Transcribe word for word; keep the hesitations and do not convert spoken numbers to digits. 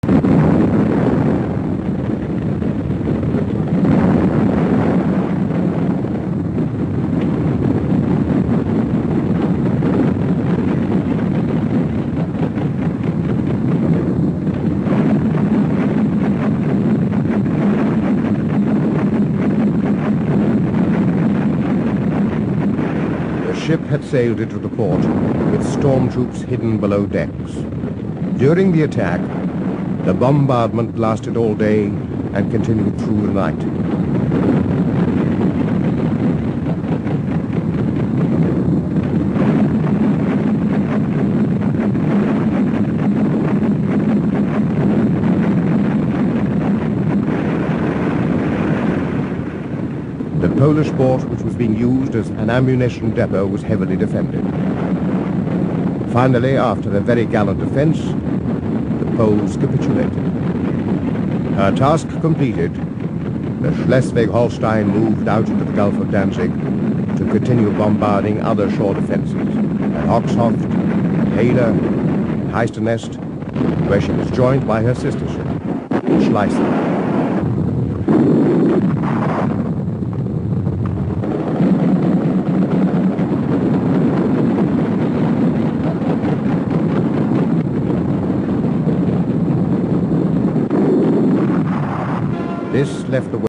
The ship had sailed into the port with storm troops hidden below decks. During the attack, the bombardment lasted all day and continued through the night. The Polish port, which was being used as an ammunition depot, was heavily defended. Finally, after a very gallant defense, the Poles capitulated. Her task completed, the Schleswig-Holstein moved out into the Gulf of Danzig to continue bombarding other shore defenses at Oxhoft, Hader, Heistenest, where she was joined by her sister ship, Schlezwig. This left the